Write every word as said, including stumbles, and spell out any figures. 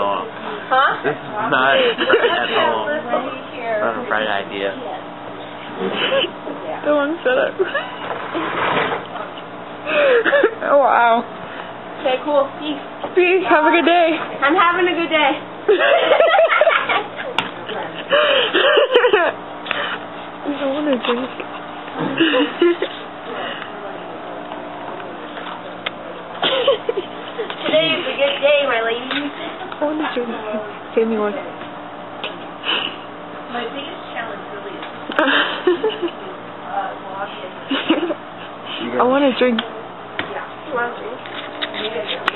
all. Huh? This is not at all not a bright idea. Go on, shut up. Oh, wow. Okay, cool. Peace. Peace. Have a good day. I'm having a good day. I don't want to drink. Today is a good day, my ladies. I want to drink. Save me one. My biggest challenge really is I want to drink. yeah. You want to drink?